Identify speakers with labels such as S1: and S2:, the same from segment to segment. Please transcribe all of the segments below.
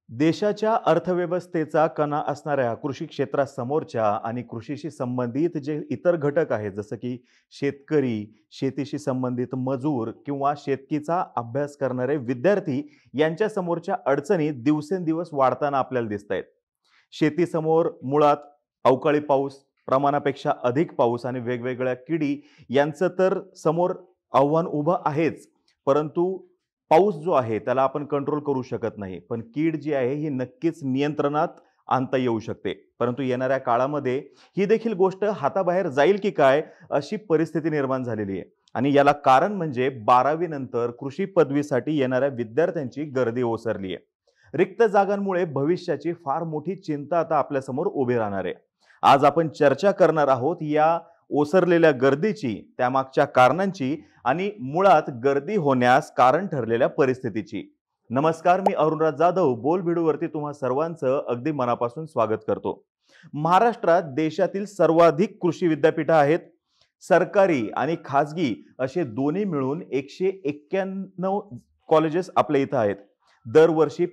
S1: देशाच्या अर्थव्यवस्थेचा कणा असणाऱ्या कृषी क्षेत्रासमोरच्या आणि कृषीशी संबंधित जे इतर घटक आहेत, जसं की शेतकरी, शेतीशी संबंधित मजूर किंवा शेतकीचा अभ्यास करणारे विद्यार्थी यांच्या समोरच्या अडचणी दिवसेंदिवस वाढताना आपल्याला दिसत आहेत. शेतीसमोर मुळात अवकाळी पाऊस, प्रमाणापेक्षा अधिक पाऊस आणि वेगवेगळ्या किडी यांचं तर समोर आव्हान उभं आहेच. परंतु पाऊस जो आहे त्याला आपण कंट्रोल करू शकत नाही. पण कीड जी आहे ही नक्कीच नियंत्रणात आणता येऊ शकते. परंतु येणाऱ्या काळामध्ये ही देखील गोष्ट हाताबाहेर जाईल की काय अशी परिस्थिती निर्माण झालेली आहे. आणि याला कारण म्हणजे 12वी नंतर कृषी पदवीसाठी येणाऱ्या विद्यार्थ्यांची गर्दी ओसरली आहे. रिक्त जागांमुळे भविष्याची फार मोठी चिंता आता आपल्यासमोर उभी राहणार आहे. आज आपण चर्चा करणार आहोत या ओसरलेल्या गर्दीची, त्यामागच्या कारणांची आणि मुळात गर्दी होण्यास कारण ठरलेल्या परिस्थितीची. नमस्कार, मी अरुणराज जाधव बोल भिडूवरती तुम्हा सर्वांचं अगदी मनापासून स्वागत करतो. महाराष्ट्रात देशातील सर्वाधिक कृषी विद्यापीठं आहेत. सरकारी आणि खाजगी असे दोन्ही मिळून 191 कॉलेजेस आपल्या इथं आहेत. दरवर्षी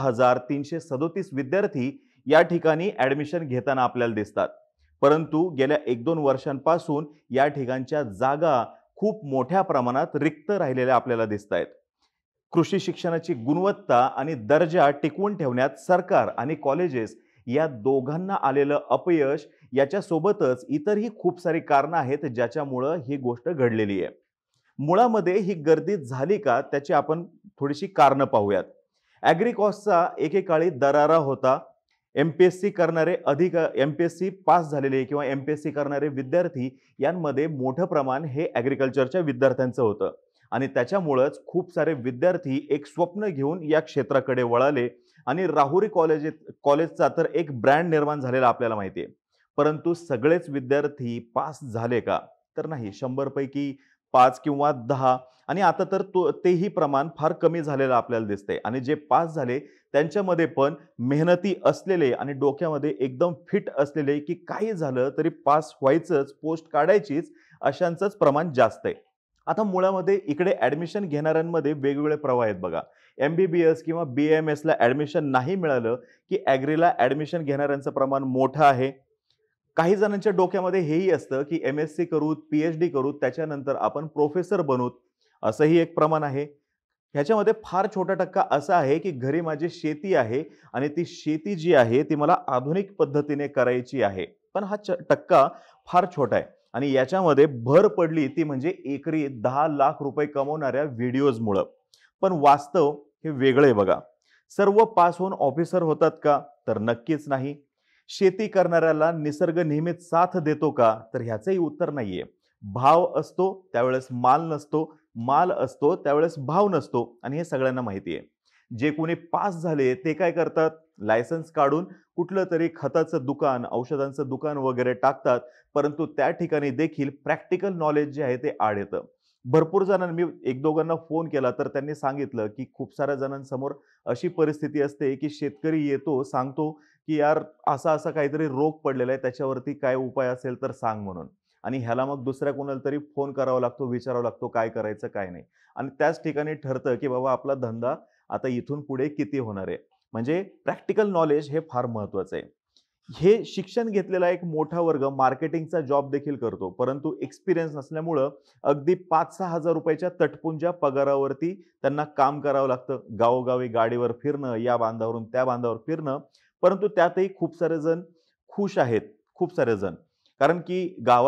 S1: 15,337 विद्यार्थी या ठिकाणी ऍडमिशन घेताना आपल्याला दिसतात. परंतु गेल्या 1-2 वर्षांपासून या ठिकाणच्या जागा खूप मोठ्या प्रमाणात रिक्त राहिलेल्या आपल्याला दिसत आहेत. कृषी शिक्षणाची गुणवत्ता आणि दर्जा टिकवून ठेवण्यात सरकार आणि कॉलेजेस या दोघांना आलेलं अपयश, याच्यासोबतच इतरही खूप सारी कारणं आहेत ज्याच्यामुळं ही गोष्ट घडलेली आहे. मुळामध्ये ही गर्दी झाली का त्याची आपण थोडीशी कारणं पाहूयात. ॲग्रिकॉसचा एकेकाळी दरारा होता. एमपीएससी करणारे एमपीएससी पास झालेले किंवा एमपीएससी करणारे विद्यार्थी यांमध्ये मोठं प्रमाण हे ॲग्रिकल्चरच्या विद्यार्थ्यांचं होतं. आणि त्याच्यामुळंच खूप सारे विद्यार्थी एक स्वप्न घेऊन या क्षेत्राकडे वळाले आणि राहुरी कॉलेजचा तर एक ब्रँड निर्माण झालेला आपल्याला माहिती आहे. परंतु सगळेच विद्यार्थी पास झाले का? तर नाही. 100 पैकी 5 किंवा 10. आणि आता तर तेही प्रमाण फार कमी झालेलं आपल्याला दिसतंय. आणि जे पास झाले त्यांच्यामध्ये पण मेहनती असलेले आणि डोक्यामध्ये एकदम फिट असलेले, की काही झालं तरी पास व्हायचंच, पोस्ट काढायचीच, अशांचंच प्रमाण जास्त आहे. आता मुळामध्ये इकडे ऍडमिशन घेणाऱ्यांमध्ये वेगवेगळे प्रवाह आहेत बघा. एमबीबीएस किंवा बीएमएस ला ऍडमिशन नाही मिळालं की ऍग्रीला ऍडमिशन घेणाऱ्यांचं प्रमाण मोठं आहे. काही जणांच्या डोक्यामध्ये हेही असतं की एमएससी करू, पीएचडी करू, त्याच्यानंतर आपण प्रोफेसर बनू, असंही एक प्रमाण आहे. ह्याच्यामध्ये फार छोटा टक्का असा आहे की घरी माझी शेती आहे आणि ती शेती जी आहे ती मला आधुनिक पद्धतीने करायची आहे. पण हा टक्का फार छोटा आहे. आणि याच्यामध्ये भर पडली ती म्हणजे एकरी 10 लाख रुपये कमवणाऱ्या व्हिडिओजमुळं. पण वास्तव हे वेगळं आहे बघा. सर्व पास होऊन ऑफिसर होतात का? तर नक्कीच नाही. शेती करणाऱ्याला निसर्ग नेहमीच साथ देतो का? तर ह्याचंही उत्तर नाहीये. भाव असतो त्यावेळेस माल नसतो, माल असतो त्यावेळेस भाव नसतो आणि हे सगळ्यांना माहिती आहे. जे कोणी पास झाले ते काय करतात? लायसन्स काढून कुठलं तरी खताचं दुकान, औषधांचं दुकान वगैरे टाकतात. परंतु त्या ठिकाणी देखील प्रॅक्टिकल नॉलेज जे आहे ते आड येतं. भरपूर जणांनी, मी एक दोघांना फोन केला तर त्यांनी सांगितलं की खूप साऱ्या जणांसमोर अशी परिस्थिती असते की शेतकरी येतो, सांगतो की यार असा असा काहीतरी रोग पडलेला आहे, त्याच्यावरती काय उपाय असेल तर सांग म्हणून. आणि ह्याला मग दुसऱ्या कोणाला तरी फोन करावा लागतो, विचारावा लागतो काय करायचं काय नाही. आणि त्याच ठिकाणी ठरतं की बाबा आपला धंदा आता इथून पुढे किती होणार आहे. म्हणजे प्रॅक्टिकल नॉलेज हे फार महत्वाचं आहे. हे शिक्षण घेतलेला एक मोठा वर्ग मार्केटिंगचा जॉब देखील करतो, परंतु एक्सपिरियन्स नसल्यामुळं अगदी 5-6 हजार रुपयाच्या तटपुंज्या पगारावरती त्यांना काम करावं लागतं. गावोगावी गाडीवर फिरणं, या बांधावरून त्या बांधावर फिरणं. परंतु त्यातही खूप सारे जण खुश आहेत, खूप सारे जण. कारण की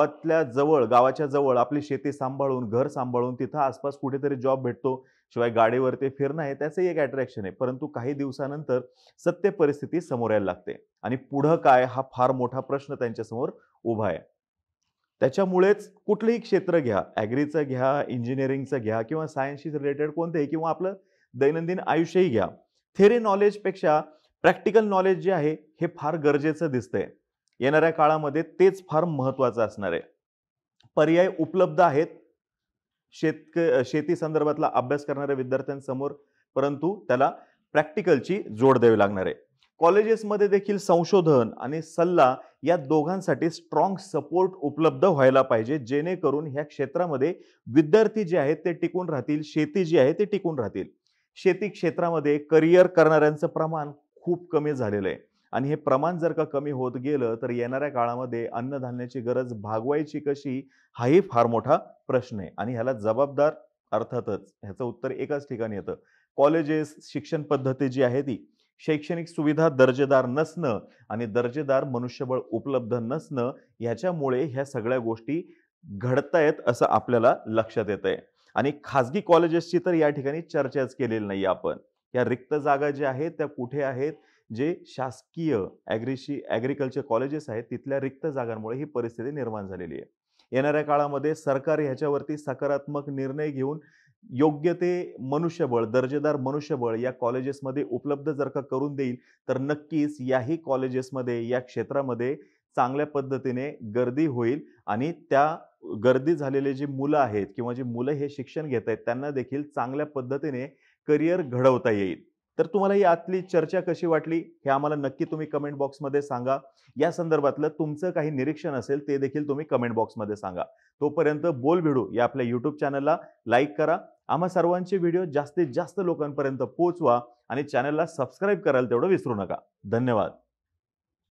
S1: गावाच्या जवळ आपली शेती सांभाळून, घर सांभाळून तिथं आसपास कुठेतरी जॉब भेटतो. शिवाय गाडीवरती फिरणं आहे त्याचंही एक अट्रॅक्शन आहे. परंतु काही दिवसानंतर सत्य परिस्थिती समोर यायला लागते. आणि पुढं काय हा फार मोठा प्रश्न त्यांच्यासमोर उभा आहे. त्याच्यामुळेच कुठलंही क्षेत्र घ्या, ॲग्रीचं घ्या, इंजिनिअरिंगचं घ्या किंवा सायन्सशी रिलेटेड कोणतेही किंवा आपलं दैनंदिन आयुष्यही घ्या. थेअरी नॉलेजपेक्षा प्रॅक्टिकल नॉलेज जे आहे हे फार गरजेचं दिसतंय. येणाऱ्या काळामध्ये तेच फार महत्त्वाचं असणार आहे. पर्याय उपलब्ध आहेत शेती संदर्भातला अभ्यास करणाऱ्या विद्यार्थ्यांसमोर, परंतु त्याला प्रॅक्टिकलची जोड द्यावी लागणार आहे. कॉलेजेसमध्ये देखील संशोधन आणि सल्ला या दोघांसाठी स्ट्रॉंग सपोर्ट उपलब्ध व्हायला पाहिजे, जेणेकरून ह्या क्षेत्रामध्ये विद्यार्थी जे आहेत ते टिकून राहतील, शेती जी आहे ते टिकून राहतील. शेती क्षेत्रामध्ये करिअर करणाऱ्यांचं प्रमाण खूप कमी झालेलं आहे आणि हे प्रमाण जर का कमी होत गेलं तर येणाऱ्या काळामध्ये अन्नधान्याची गरज भागवायची कशी हाही फार मोठा प्रश्न आहे आणि ह्याला जबाबदार अर्थातच ह्याचं उत्तर एकाच ठिकाणी येतं. कॉलेजेस, शिक्षण पद्धती जी आहे ती शैक्षणिक सुविधा दर्जेदार नसणं आणि दर्जेदार मनुष्यबळ उपलब्ध नसणं ह्याच्यामुळे ह्या सगळ्या गोष्टी घडतायत असं आपल्याला लक्षात येतंय. आणि खाजगी कॉलेजेसची तर या ठिकाणी चर्चाच केलेली नाहीये आपण. या रिक्त जागा ज्या आहेत त्या कुठे आहेत? जे शासकीय ॲग्रीकल्चर कॉलेजेस आहेत तिथल्या रिक्त जागांमुळे ही परिस्थिती निर्माण झालेली आहे. येणाऱ्या काळामध्ये सरकार ह्याच्यावरती सकारात्मक निर्णय घेऊन योग्य ते मनुष्यबळ, दर्जेदार मनुष्यबळ या कॉलेजेसमध्ये उपलब्ध जर का करून देईल, तर नक्कीच याही कॉलेजेसमध्ये, या क्षेत्रामध्ये चांगल्या पद्धतीने गर्दी होईल आणि त्या गर्दी झालेले जी मुलं आहेत किंवा जी मुलं हे शिक्षण घेत आहेत, त्यांना देखील चांगल्या पद्धतीने करिअर घडवता येईल. तर तुम्हाला ही आजची चर्चा कशी वाटली? हे आम्हाला नक्की तुम्ही कमेंट बॉक्समध्ये सांगा. या संदर्भातलं तुमचं काही निरीक्षण असेल, ते देखील तुम्ही कमेंट बॉक्समध्ये सांगा. तोपर्यंत बोल भिडू या आपल्या YouTube चॅनलला लाईक करा. आम्हा सर्वांचे व्हिडिओ जास्तीत जास्त लोकांपर्यंत पोहोचवा आणि चॅनलला सबस्क्राईब करायला तेवढं विसरू नका. धन्यवाद.